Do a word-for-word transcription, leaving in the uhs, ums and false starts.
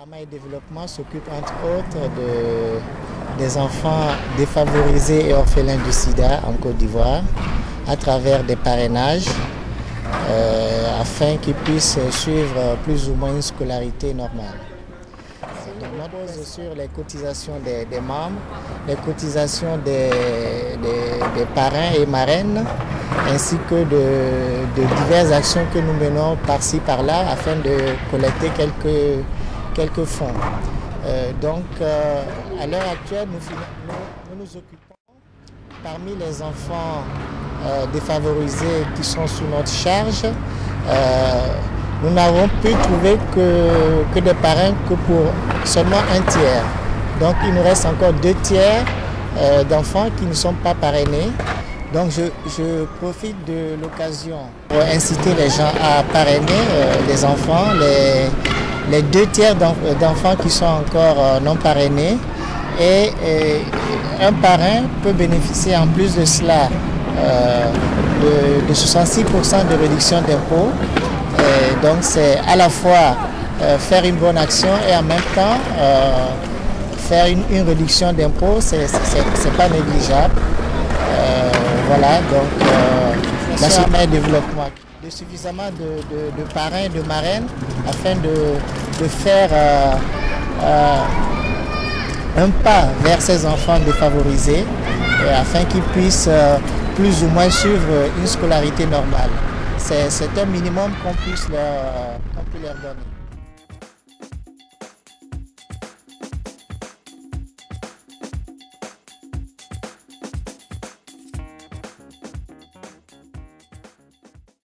Femmes et Développement s'occupe entre autres de, des enfants défavorisés et orphelins du sida en Côte d'Ivoire à travers des parrainages euh, afin qu'ils puissent suivre plus ou moins une scolarité normale. Donc, on pose sur les cotisations des, des membres, les cotisations des, des, des parrains et marraines, ainsi que de, de diverses actions que nous menons par-ci par-là afin de collecter quelques, quelques fonds. Euh, donc, euh, à l'heure actuelle, nous, nous, nous nous occupons parmi les enfants euh, défavorisés qui sont sous notre charge. Euh, nous n'avons pu trouver que, que des parrains que pour seulement un tiers. Donc, il nous reste encore deux tiers euh, d'enfants qui ne sont pas parrainés. Donc je, je profite de l'occasion pour inciter les gens à parrainer euh, les enfants, les, les deux tiers d'enfants qui sont encore euh, non parrainés. Et, et un parrain peut bénéficier en plus de cela euh, de, de soixante-six pour cent de réduction d'impôts. Donc c'est à la fois euh, faire une bonne action et en même temps euh, faire une, une réduction d'impôts, c'est pas négligeable. Euh, Voilà, donc euh, la Femmes et Développement, de suffisamment de, de, de parrains et de marraines afin de, de faire euh, euh, un pas vers ces enfants défavorisés et afin qu'ils puissent euh, plus ou moins suivre une scolarité normale. C'est un minimum qu'on puisse leur, qu'on peut leur donner.